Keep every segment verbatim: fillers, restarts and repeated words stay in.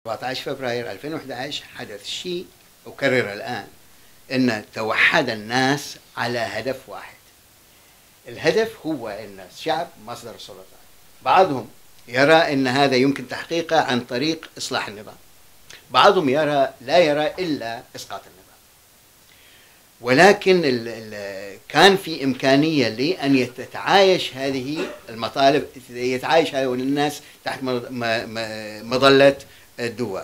أربعة عشر فبراير ألفين وأحد عشر حدث شيء أكرر الآن، أن توحد الناس على هدف واحد. الهدف هو أن الشعب مصدر السلطات. بعضهم يرى أن هذا يمكن تحقيقه عن طريق إصلاح النظام، بعضهم يرى لا يرى إلا إسقاط النظام. ولكن ال ال كان في إمكانية لأن تتعايش هذه المطالب، يتعايش هؤلاء الناس تحت مظلة الدوار.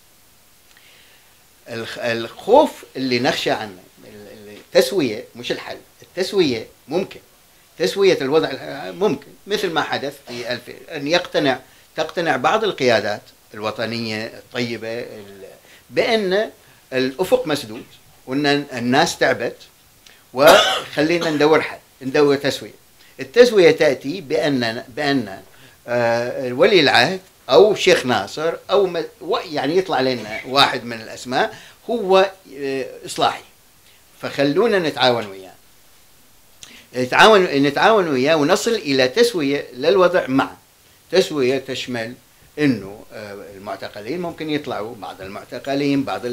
الخوف اللي نخشى عنه التسوية مش الحل. التسوية ممكن، تسوية الوضع ممكن، مثل ما حدث في ألفين، أن يقتنع تقتنع بعض القيادات الوطنية الطيبة بأن الأفق مسدود وأن الناس تعبت وخلينا ندور حل، ندور تسوية. التسوية تأتي بأن بأن آه ولي العهد أو شيخ ناصر أو يعني يطلع لنا واحد من الأسماء هو آه إصلاحي، فخلونا نتعاون وياه، نتعاون نتعاون وياه ونصل إلى تسوية للوضع معه. تسوية تشمل إنه آه المعتقلين ممكن يطلعوا، بعض المعتقلين، بعض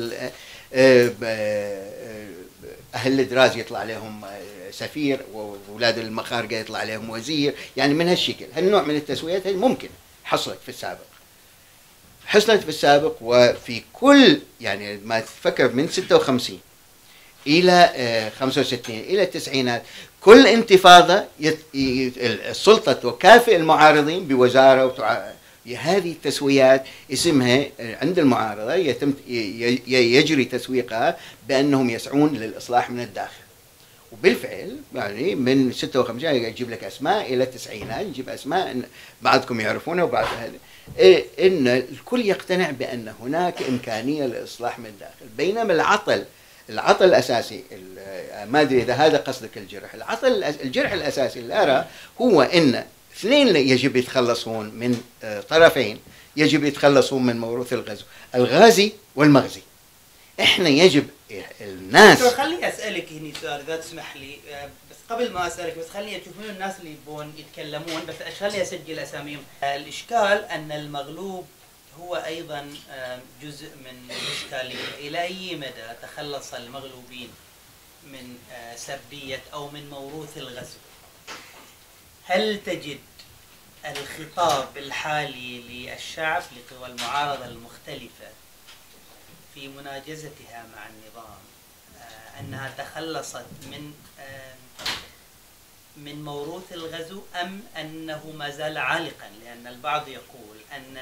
أهل الدراز يطلع لهم سفير، وأولاد المخارقة يطلع لهم وزير، يعني من هالشكل. هالنوع من التسويات ممكن حصلت في السابق، حصلت في السابق وفي كل، يعني ما تفكر من ستة وخمسين إلى خمسة وستين إلى التسعينات، كل انتفاضة السلطة تكافئ المعارضين بوزارة وتع... هذه التسويات اسمها عند المعارضة يتم يجري تسويقها بأنهم يسعون للإصلاح من الداخل. وبالفعل يعني من ستة وخمسين يجيب لك أسماء إلى التسعينات، يجيب أسماء بعضكم يعرفونها وبعض هذا، إن الكل يقتنع بأن هناك إمكانية للإصلاح من الداخل. بينما العطل العطل الأساسي، ما أدري إذا هذا قصدك الجرح، العطل الجرح الأساسي اللي أرى هو أن اثنين يجب يتخلصون من طرفين، يجب يتخلصون من موروث الغزو، الغازي والمغزي. احنا يجب الناس. خليني اسالك هنا سؤال اذا تسمح لي، بس قبل ما اسالك بس خليني اشوف من الناس اللي يبون يتكلمون، بس خليني اسجل اساميهم. الاشكال ان المغلوب هو ايضا جزء من الاشكاليه. الى اي مدى تخلص المغلوبين من سرديه او من موروث الغزو؟ هل تجد الخطاب الحالي للشعب لقوى المعارضة المختلفة في مناجزتها مع النظام أنها تخلصت من من موروث الغزو، أم أنه ما زال عالقا؟ لأن البعض يقول أن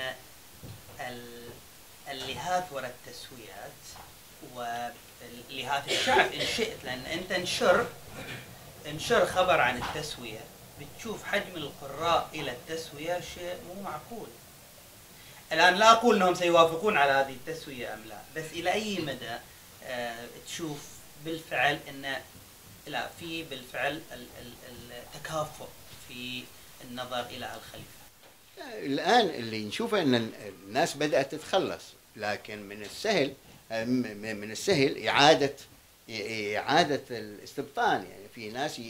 اللهاث وراء التسويات ولهاث الشعب إن شئت، لأن أنت انشر انشر خبر عن التسوية بتشوف حجم القراء إلى التسوية شيء مو معقول. الآن لا أقول أنهم سيوافقون على هذه التسوية أم لا، بس إلى أي مدى آه تشوف بالفعل أن لا في بالفعل التكافؤ في النظر إلى الخليفة؟ الآن اللي نشوفه أن الناس بدأت تتخلص، لكن من السهل من السهل إعادة إعادة الاستبطان. يعني في ناس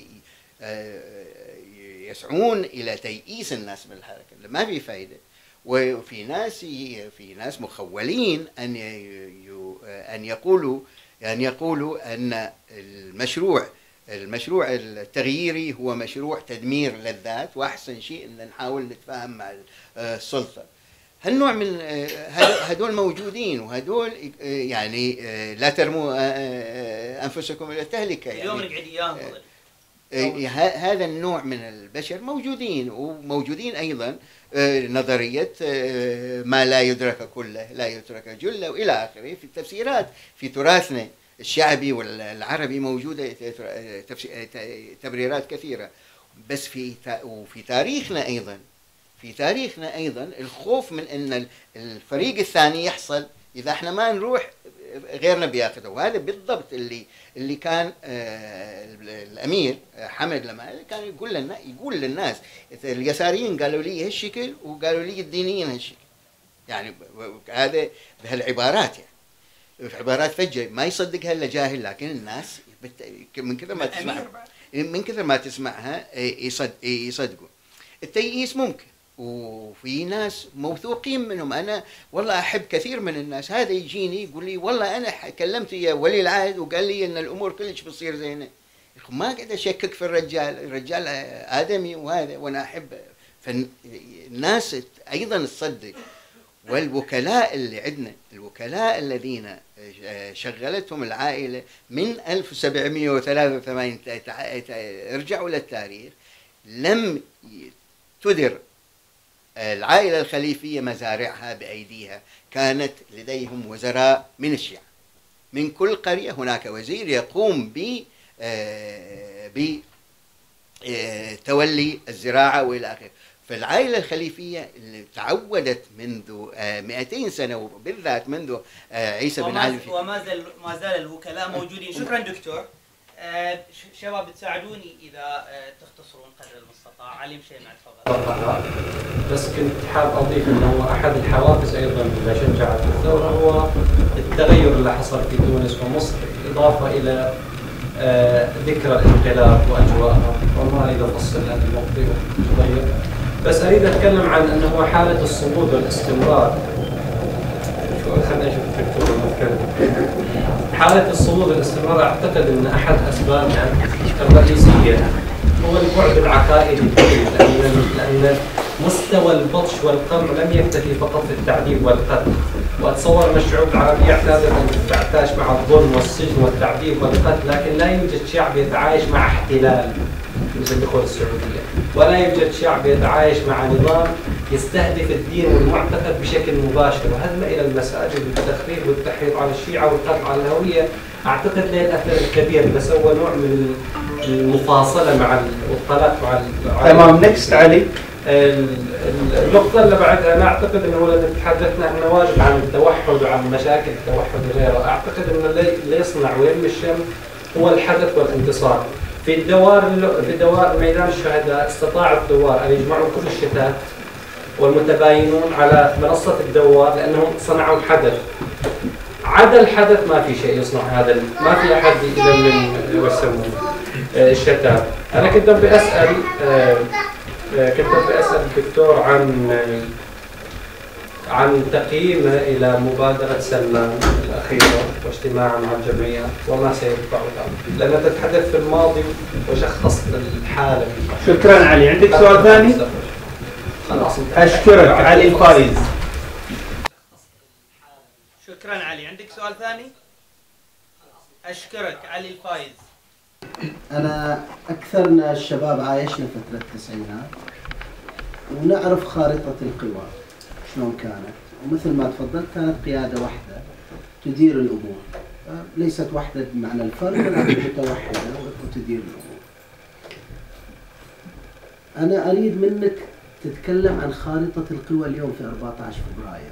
يسعون إلى تيئيس الناس من الحركة، ما في فائدة. وفي ناس في ناس مخولين أن أن يقولوا أن يقولوا أن المشروع المشروع التغييري هو مشروع تدمير للذات، وأحسن شيء أن نحاول نتفاهم مع السلطة. هالنوع من هدول موجودين، وهدول يعني لا ترموا أنفسكم إلى التهلكة. يعني اليوم نقعد إياهم هذا النوع من البشر موجودين، وموجودين أيضا نظرية ما لا يدرك كله لا يترك جله وإلى آخره. في التفسيرات في تراثنا الشعبي والعربي موجودة تبريرات كثيرة. بس في وفي تاريخنا أيضا في تاريخنا أيضا الخوف من أن الفريق الثاني يحصل إذا احنا ما نروح غيرنا بياخذه. وهذا بالضبط اللي اللي كان آه الامير حمد لما كان يقول لنا يقول للناس اليساريين قالوا لي هالشكل وقالوا لي الدينيين هالشكل، يعني هذا بهالعبارات، يعني في عبارات فجة ما يصدقها الا جاهل، لكن الناس من كثر ما تسمع من كثر ما تسمعها يصدق يصدقوا. التيئيس ممكن وفي ناس موثوقين منهم. انا والله احب كثير من الناس، هذا يجيني يقول لي والله انا كلمت يا ولي العهد وقال لي ان الامور كلش بتصير زينه. ما قاعد اشكك في الرجال، الرجال ادمي وهذا وانا احبه. فالناس ايضا تصدق. والوكلاء اللي عندنا، الوكلاء الذين شغلتهم العائله من ألف وسبعمئة وثلاثة وثمانين ارجعوا للتاريخ، لم تدر العائله الخليفيه مزارعها بايديها، كانت لديهم وزراء من الشيعة. من كل قريه هناك وزير يقوم ب بتولي الزراعه والى اخره. فالعائلة الخليفية اللي تعودت منذ مئتين سنة وبالذات منذ عيسى بن علي وما زال ما زال الوكلاء موجودين. شكرا دكتور. شباب تساعدوني إذا تختصرون قدر المستطاع. علي مشيمع تفضل. بس كنت حاب أضيف أنه أحد الحوافز أيضا اللي شجعت الثورة هو التغير اللي حصل في تونس ومصر، إضافة إلى ذكرى الانقلاب وأجواءها، وما إذا فصل هذا الموضوع تغير. بس اريد اتكلم عن انه هو حاله الصمود والاستمرار. شو خلينا نشوف الدكتور نتكلم. حاله الصمود والاستمرار اعتقد ان احد اسبابها الرئيسيه هو البعد العقائدي الكبير، لان لان مستوى البطش والقمع لم يكتفي فقط في التعذيب والقتل، واتصور ان الشعوب العربيه اعتادت ان تعتاش مع الظلم والسجن والتعذيب والقتل، لكن لا يوجد شعب يتعايش مع احتلال مثل دخول السعوديه، ولا يوجد شعب يتعايش مع نظام يستهدف الدين والمعتقد بشكل مباشر، وهدم الى المساجد والتخريب والتحريض على الشيعه والقتل على الهويه. اعتقد له الاثر الكبير، بس هو نوع من المفاصله مع والطلاق مع تمام. نكست علي. النقطة اللي بعدها أنا أعتقد أنه لو تحدثنا أن واجد عن التوحد وعن مشاكل التوحد وغيره، أعتقد أن اللي يصنع ويرمي الشمس هو الحدث والانتصار. في الدوار في دوار ميدان الشهداء استطاع الثوار أن يجمعوا كل الشتات والمتباينون على منصة الدوار لأنهم صنعوا حدث. عدا الحدث ما في شيء يصنع هذا، ما في أحد يلمم ويسمون الشتات. أنا كنت بدي أسأل كنت بدي أسأل الدكتور عن عن تقييمه إلى مبادرة سلمان الأخيرة واجتماعه مع الجمعيات وما سيتبع ذلك، لأنها تتحدث في الماضي وشخص الحالة. شكرا علي. عندك سؤال ثاني؟ خلاص. أشكرك علي الفايز. شكرا علي. عندك سؤال ثاني؟ أشكرك علي الفايز. أنا أكثرنا الشباب عايشنا فترة التسعينات ونعرف خارطة القوى شلون كانت، ومثل ما تفضلت كانت قيادة واحدة تدير الأمور، ليست واحدة بمعنى الفرد ولكن متوحدة وتدير الأمور. أنا أريد منك تتكلم عن خارطة القوى اليوم في أربعة عشر فبراير.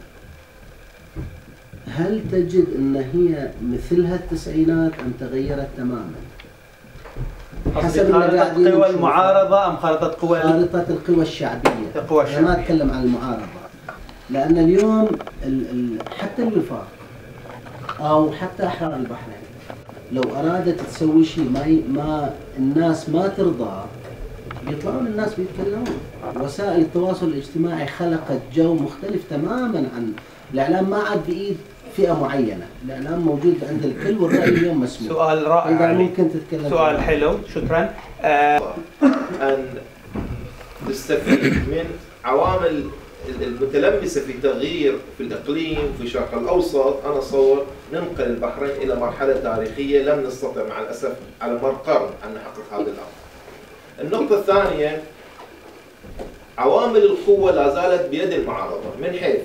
هل تجد أن هي مثلها التسعينات أم تغيرت تماما؟ حسب خارطة قوى المعارضة أم خارطة قوى خارطة القوى الشعبية؟ القوى الشعبية. أنا ما أتكلم عن المعارضة، لأن اليوم ال ال حتى الوفاق أو حتى أحرار البحرين لو أرادت تسوي شيء ما ما الناس ما ترضى بيطلعون الناس بيتكلمون. وسائل التواصل الاجتماعي خلقت جو مختلف تماما عن الإعلام، ما عاد بإيد فئة معينة، الإعلام موجود عند الكل والرأي اليوم مسموع. سؤال رائع. إذا ممكن تتكلم. سؤال حلو، شكرا. آه أن نستفيد من عوامل المتلمسة في تغيير في الإقليم في الشرق الأوسط. أنا أتصور ننقل البحرين إلى مرحلة تاريخية لم نستطع مع الأسف على مر قرن أن نحقق هذا الأمر. النقطة الثانية، عوامل القوة لا زالت بيد المعارضة، من حيث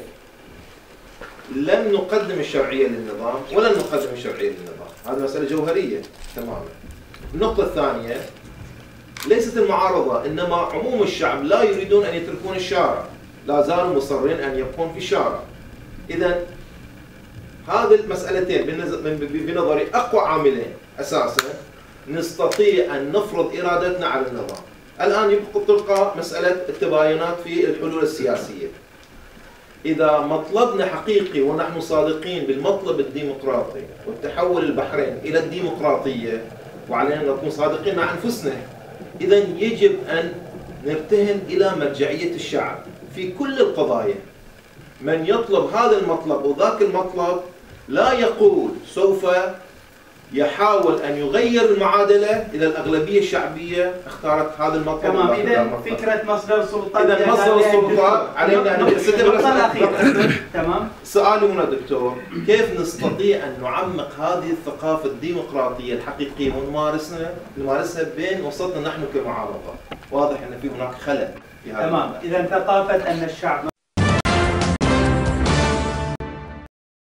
لم نقدم الشرعية للنظام ولن نقدم الشرعية للنظام، هذه مسألة جوهرية تماما. النقطة الثانية، ليست المعارضة إنما عموم الشعب لا يريدون أن يتركون الشارع، لا زالوا مصرين أن يبقون في الشارع. إذا هذه المسألتين بنظري أقوى عاملين أساسا نستطيع أن نفرض إرادتنا على النظام. الآن يبقى تبقى مسألة التباينات في الحلول السياسية. إذا مطلبنا حقيقي ونحن صادقين بالمطلب الديمقراطي والتحول البحرين إلى الديمقراطية، وعلينا أن نكون صادقين مع أنفسنا، إذا يجب أن نرتهن إلى مرجعية الشعب في كل القضايا من يطلب هذا المطلب وذاك المطلب لا يقول سوف يحاول أن يغير المعادلة إذا الأغلبية الشعبية اختارت هذا المطلب. تمام. إذا فكرة مصدر السلطات، إذا مصدر السلطات علينا أن تمام. سؤالي هنا دكتور، كيف نستطيع أن نعمق هذه الثقافة الديمقراطية الحقيقية ونمارسها نمارسها بين وسطنا نحن كمعارضة؟ واضح أن في هناك خلل في هذا. تمام. إذا ثقافة أن الشعب